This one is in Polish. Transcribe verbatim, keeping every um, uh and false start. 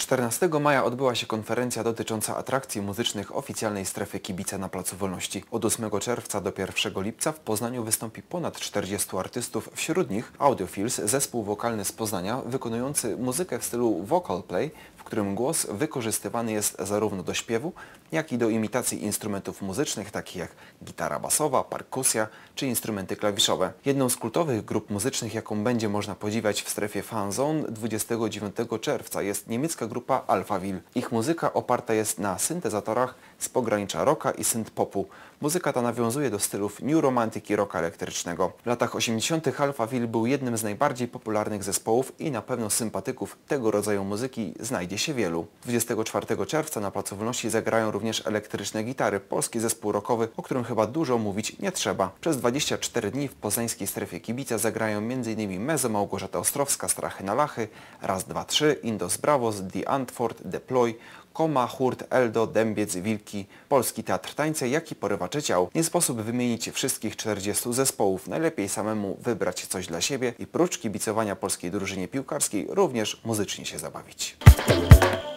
czternastego maja odbyła się konferencja dotycząca atrakcji muzycznych oficjalnej strefy kibica na Placu Wolności. Od ósmego czerwca do pierwszego lipca w Poznaniu wystąpi ponad czterdziestu artystów, wśród nich Audiofils, zespół wokalny z Poznania, wykonujący muzykę w stylu vocal play, w którym głos wykorzystywany jest zarówno do śpiewu, jak i do imitacji instrumentów muzycznych, takich jak gitara basowa, perkusja czy instrumenty klawiszowe. Jedną z kultowych grup muzycznych, jaką będzie można podziwiać w strefie Fan Zone dwudziestego dziewiątego czerwca, jest niemiecka grupa Alphaville. Ich muzyka oparta jest na syntezatorach z pogranicza rocka i synth-popu. Muzyka ta nawiązuje do stylów new romantic i rocka elektrycznego. W latach osiemdziesiątych Alphaville był jednym z najbardziej popularnych zespołów i na pewno sympatyków tego rodzaju muzyki znajdzie się wielu. dwudziestego czwartego czerwca na Placu Wolności zagrają również elektryczne gitary, polski zespół rockowy, o którym chyba dużo mówić nie trzeba. Przez dwadzieścia cztery dni w poznańskiej strefie kibica zagrają między innymi Mezo, Małgorzata Ostrowska, Strachy na Lachy, Raz, Dwa, Trzy, Indos Bravos, The Antwort, Deploy, Koma, Hurt, Eldo, Dębiec, Wilki, Polski Teatr Tańca, jak i Porywacze Ciał. Nie sposób wymienić wszystkich czterdziestu zespołów. Najlepiej samemu wybrać coś dla siebie i prócz kibicowania polskiej drużynie piłkarskiej również muzycznie się zabawić.